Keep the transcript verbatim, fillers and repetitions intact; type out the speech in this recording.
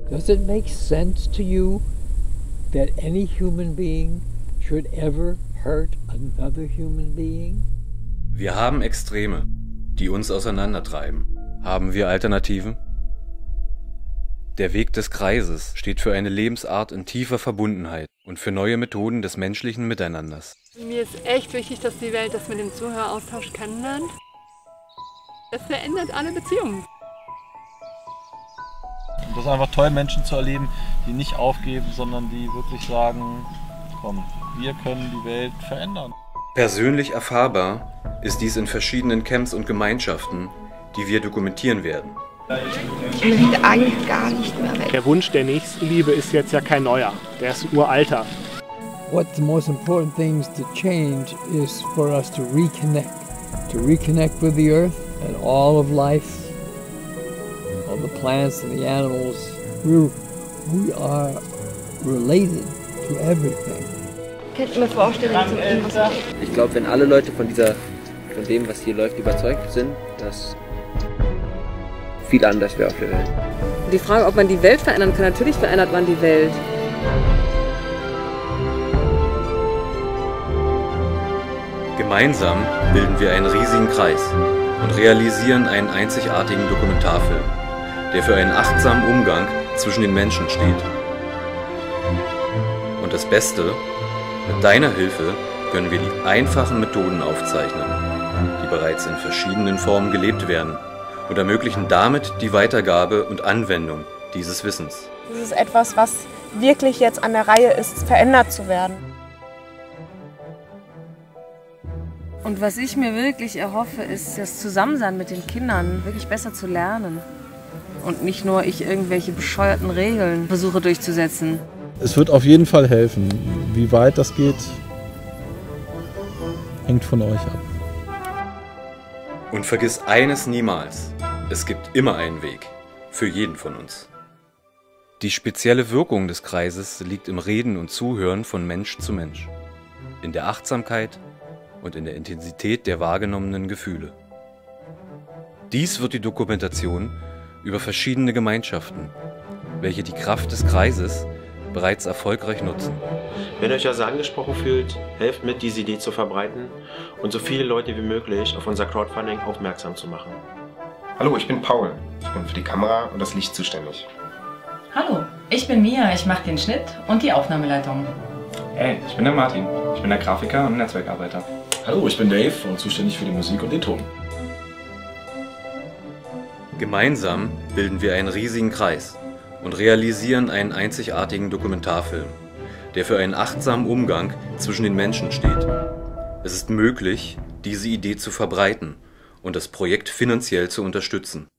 Does it make sense to you that any human being should ever hurt another human being? Wir haben Extreme, die uns auseinandertreiben. Haben wir Alternativen? Der Weg des Kreises steht für eine Lebensart in tiefer Verbundenheit und für neue Methoden des menschlichen Miteinanders. Mir ist echt wichtig, dass die Welt das mit dem Zuhöraustausch kennenlernt. Das verändert alle Beziehungen. Und das ist einfach toll, Menschen zu erleben, die nicht aufgeben, sondern die wirklich sagen, komm, wir können die Welt verändern. Persönlich erfahrbar ist dies in verschiedenen Camps und Gemeinschaften, die wir dokumentieren werden. Ich möchte eigentlich gar nicht mehr weg. Der Wunsch der Nächstenliebe ist jetzt ja kein neuer, der ist uralter. What the most important things to change is for us to reconnect, to reconnect with the earth and all of life, all the plants and the animals. We, we are related to everything. Ich könnte mir vorstellen, zum irgendwas. Ich glaube, wenn alle Leute von dieser, von dem, was hier läuft, überzeugt sind, dass viel anders wäre auf der Welt. Die Frage, ob man die Welt verändern kann, natürlich verändert man die Welt. Gemeinsam bilden wir einen riesigen Kreis und realisieren einen einzigartigen Dokumentarfilm, der für einen achtsamen Umgang zwischen den Menschen steht. Und das Beste, mit deiner Hilfe können wir die einfachen Methoden aufzeichnen, die bereits in verschiedenen Formen gelebt werden, und ermöglichen damit die Weitergabe und Anwendung dieses Wissens. Das ist etwas, was wirklich jetzt an der Reihe ist, verändert zu werden. Und was ich mir wirklich erhoffe, ist das Zusammensein mit den Kindern wirklich besser zu lernen. Und nicht nur ich irgendwelche bescheuerten Regeln versuche durchzusetzen. Es wird auf jeden Fall helfen. Wie weit das geht, hängt von euch ab. Und vergiss eines niemals, es gibt immer einen Weg, für jeden von uns. Die spezielle Wirkung des Kreises liegt im Reden und Zuhören von Mensch zu Mensch, in der Achtsamkeit und in der Intensität der wahrgenommenen Gefühle. Dies wird die Dokumentation über verschiedene Gemeinschaften, welche die Kraft des Kreises bereits erfolgreich nutzen. Wenn ihr euch also angesprochen fühlt, helft mit, diese Idee zu verbreiten und so viele Leute wie möglich auf unser Crowdfunding aufmerksam zu machen. Hallo, ich bin Paul. Ich bin für die Kamera und das Licht zuständig. Hallo, ich bin Mia. Ich mache den Schnitt und die Aufnahmeleitung. Hey, ich bin der Martin. Ich bin der Grafiker und Netzwerkarbeiter. Hallo, ich bin Dave und zuständig für die Musik und den Ton. Gemeinsam bilden wir einen riesigen Kreis und realisieren einen einzigartigen Dokumentarfilm, der für einen achtsamen Umgang zwischen den Menschen steht. Es ist möglich, diese Idee zu verbreiten und das Projekt finanziell zu unterstützen.